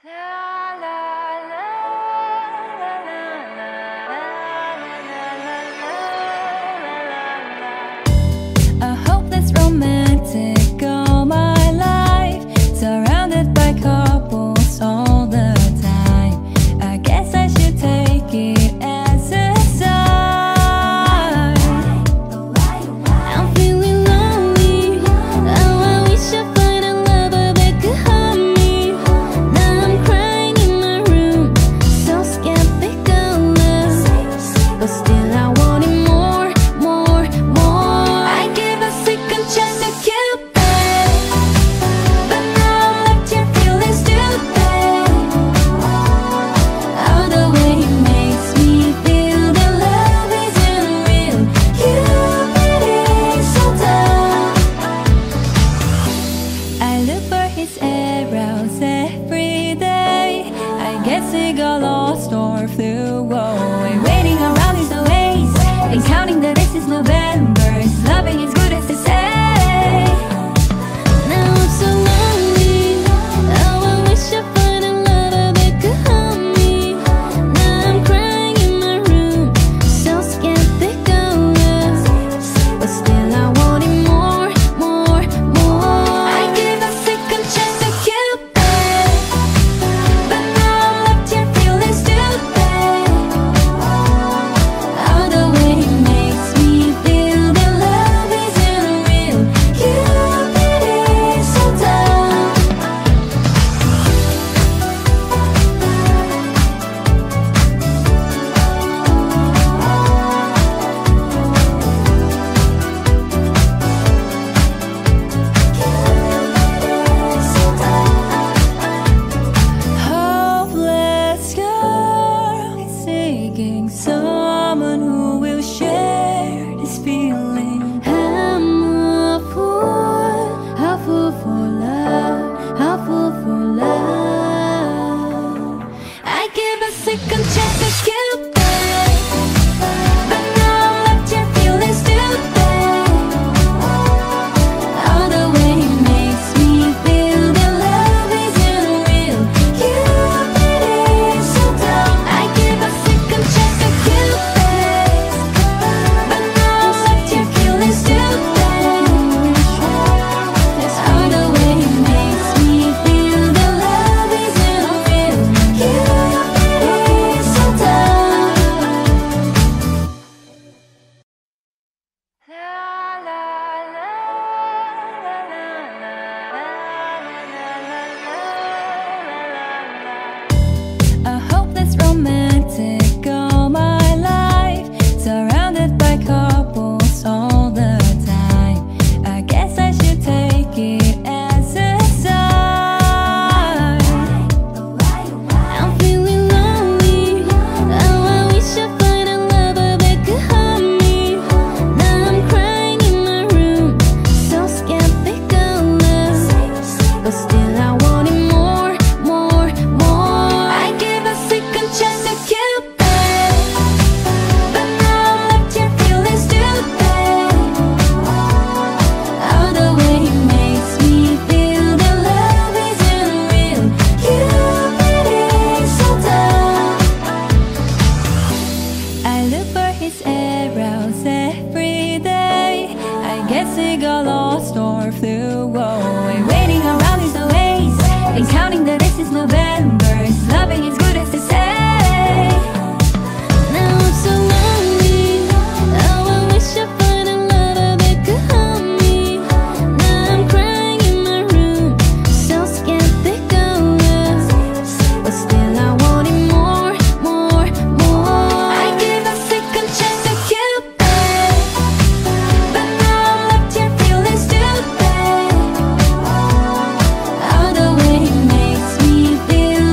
A hopeless romantic all my life, surrounded by couples all the time. I guess I should take it as a sign. I'm feeling lonely. Oh, I wish I find a lover that could hug me. Now I'm crying in my room, so skeptical of, but still I want it more, more, more. I give a second chance to Cupid, but now I'm left here feeling stupid. Oh, the way he makes me feel that love isn't real. Cupid is so dumb. I look for his arrows every day. I guess he got lost or flew away. Waiting around is a waste, and counting the days is November. His loving is good as they say. Now I'm so lonely. Oh, I wish I find a lover that could hug me. Now I'm crying in my room, so skeptical of, but still I want it more, more, more. I give a second chance to Cupid, but now I'm left here feeling stupid. Oh, the way he makes me feel that love isn't real. Cupid is so dumb. Hopeless girl is seeking someone who will share this feeling. I'm a fool for love, a fool for love. I give a second chance to Cupid, but now I'm left here feeling stupid. Oh, the way he makes me feel that love isn't real. Cupid is so dumb. I give a second chance to Cupid, but now I'm left here feeling stupid. Oh, the way he makes me feel that love isn't real. Cupid is so dumb. A hopeless romantic all my life, surrounded by couples all the time. I guess I should take it as a sign. I'm feeling lonely. Oh, I wish I find a lover that could hug me. Now I'm crying in my room, so skeptical of, but still I want it more, more, more. I give a second chance to Cupid, but now I'm left here feeling stupid. Oh, the way he makes me feel that love isn't real. Cupid is so dumb. I give a second chance to Cupid, but now I'm left here feeling stupid. Oh, the way he makes me feel that love isn't real. Cupid is so dumb. I give a second chance to Cupid, but now I'm left here feeling stupid. Oh, the way he makes me feel that love isn't real. Cupid is so dumb. I look for his arrows every day. I guess he got lost or flew away. Waiting around is a waste, and counting the days is November. His loving is good as they say. Now I'm so lonely. Oh, I wish I find a lover that could hug me. Now I'm crying in my room, so skeptical of, but still I want it more, more, more. I give a second chance to Cupid, but now I'm left here feeling stupid. Oh, the way he makes me feel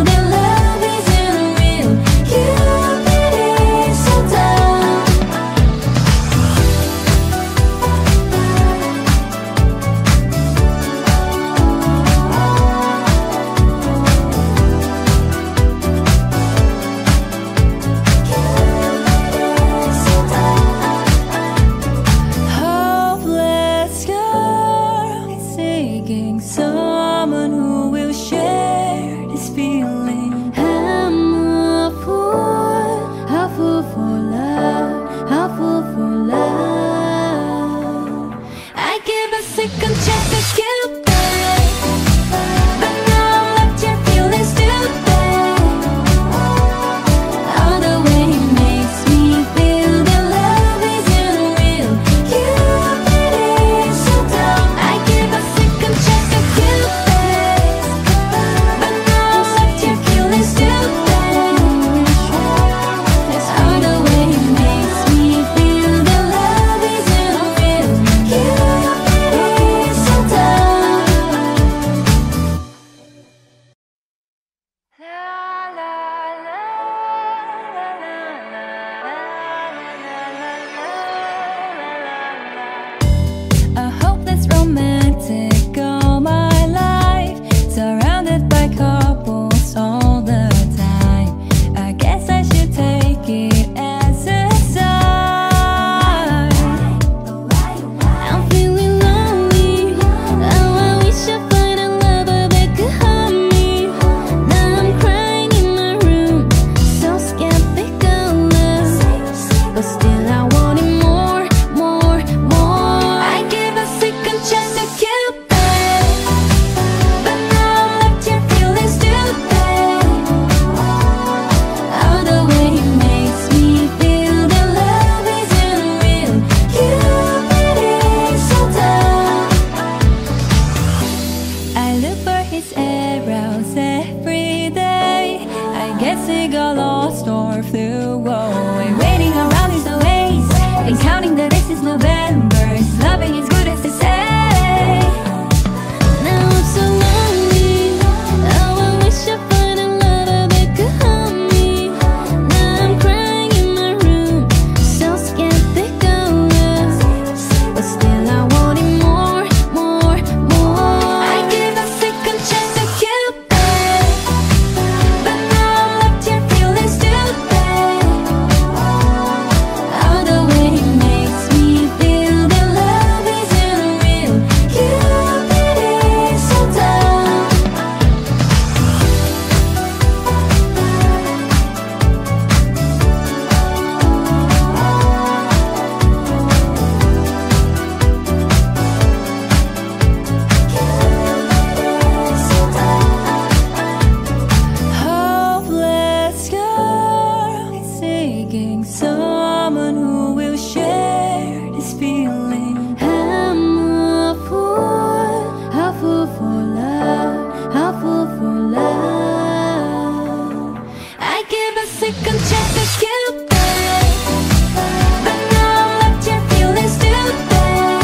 a second chance to Cupid, but now I'm left here feeling stupid.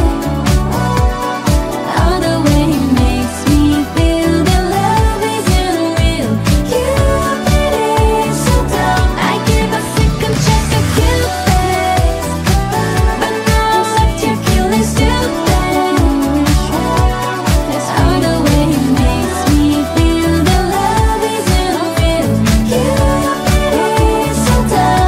All the way he makes me feel that love isn't real. Cupid is so dumb. I give a second chance to Cupid, but now I'm left here feeling stupid. All the way he makes me feel that love isn't real. Cupid is so dumb.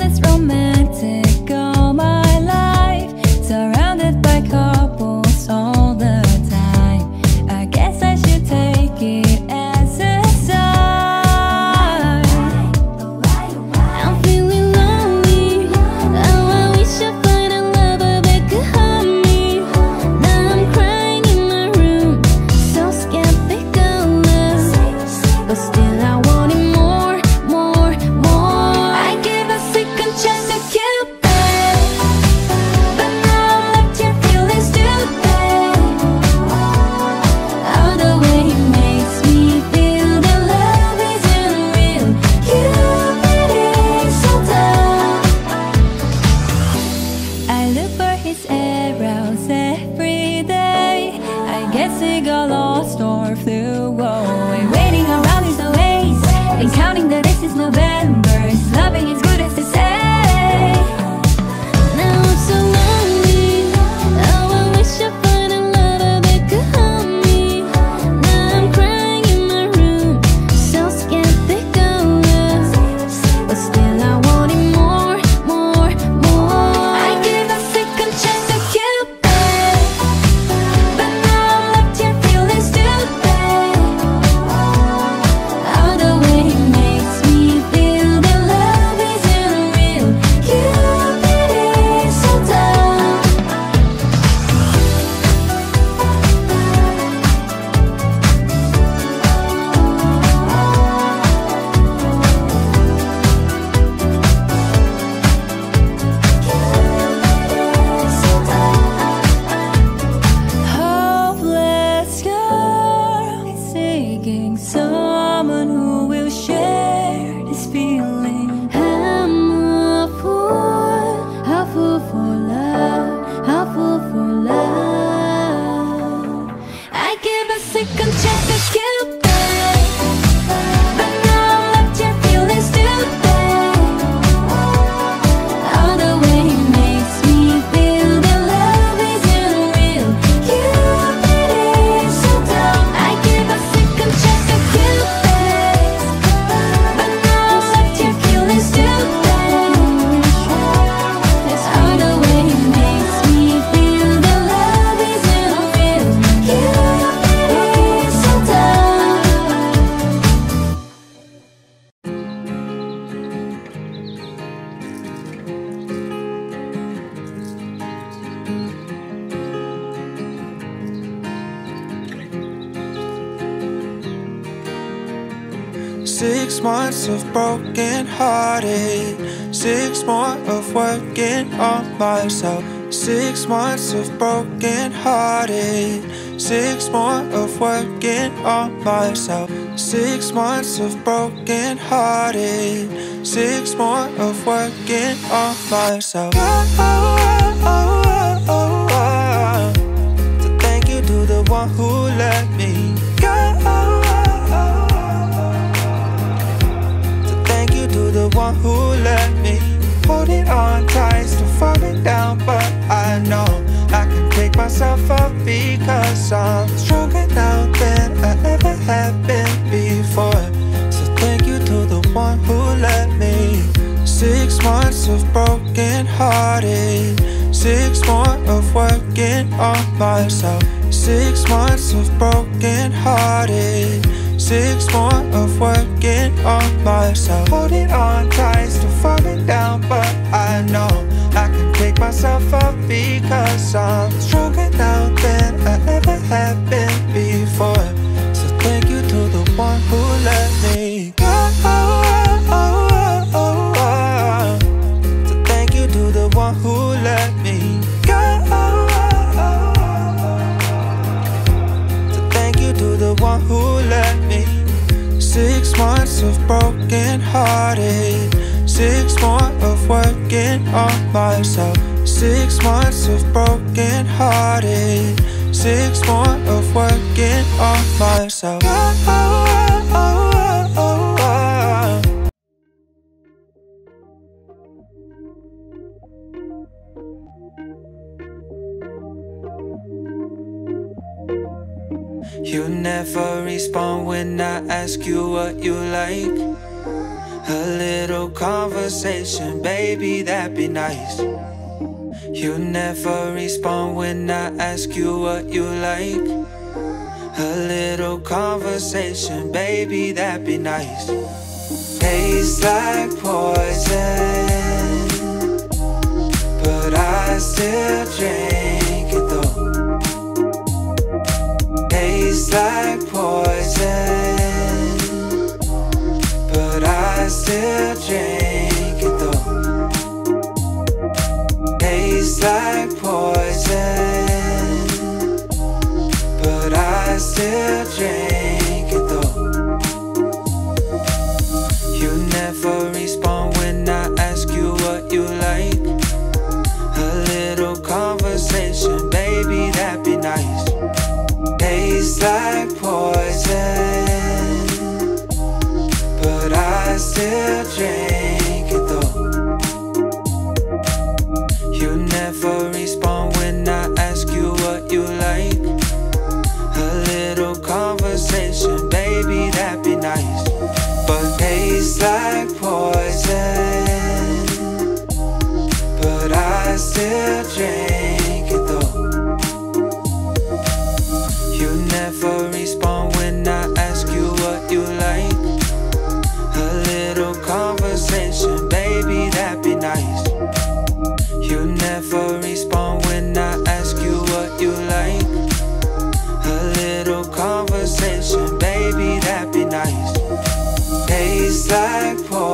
that's romantic all my life, surrounded by couples all the time. I guess I should take it as a sign. I'm feeling lonely. Oh, I wish I find a lover that could hug me. Now I'm crying in my room, so skeptical love, but still I want it more, more, more. I give a second chance to Cupid, but now I'm left here feeling stupid. Oh, the way he makes me feel that love isn't real. Cupid is so dumb. I look for his arrows every day. I guess he got lost or flew away. Waiting around is the ways, and counting the days is November. His loving is good as they say. Now I'm so lonely. Oh, I wish I find a lover that could hug me. Now I'm crying in my room, so skeptical love, but still I want it more, more, more. I give a second chance to Cupid, but now I'm left here feeling stupid. Oh, the way he makes me feel that love isn't real. Cupid is so dumb. Hopeless girl is seeking someone who will share this feeling. I'm a fool for love, a fool for love. I give a second chance to Cupid, but now I'm left here feeling stupid. Oh, the way he makes me feel that love isn't real. Cupid is so dumb. I give a second chance to Cupid, but now I'm left here feeling stupid. Oh, the way he makes me feel that love isn't real. Cupid is so dumb. Six months of broken hearted, 6 more of working on myself. 6 months of broken hearted, 6 more of working on myself. 6 months of broken hearted, 6 more of working on myself. So thank you to the one who let me go. Thank you to the one who let me holding on tight, still falling down, but I know I can pick myself up because I'm stronger now than I ever have been before. So thank you to the one who let me. 6 months of broken hearted, 6 more of working on myself. 6 months of broken hearted, 6 more of working on myself. Holding on tight, still falling down, but I know I can pick myself up because I'm stronger now than I ever have been before. So thank you to the one who let me go. So thank you to the one who let me go. So thank you to the one who let me. 6 months of broken hearted, 6 more of working on myself. 6 months of broken hearted, 6 more of working on myself. You never respond when I ask you what you like. A little conversation, baby, that'd be nice. You never respond when I ask you what you like. A little conversation, baby, that'd be nice. Tastes like poison, but I still drink it though. Tastes like poison, but I still drink it though. Tastes like poison, but I still drink it though. You never respond when I ask you what you like. A little conversation, baby, that'd be nice. Tastes like poison, but I still drink it though. You never respond when I ask you what you like. A little conversation, baby, that'd be nice. But tastes like poison, but I still drink it though. You never respond when I ask you what you like. A little conversation, baby, that'd be nice. You never respond when I ask you what you like. A little conversation, baby, that'd be nice. Tastes like poison.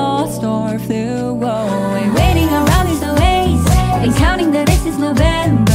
or flew away. Waiting around is a waste, and counting the days is November.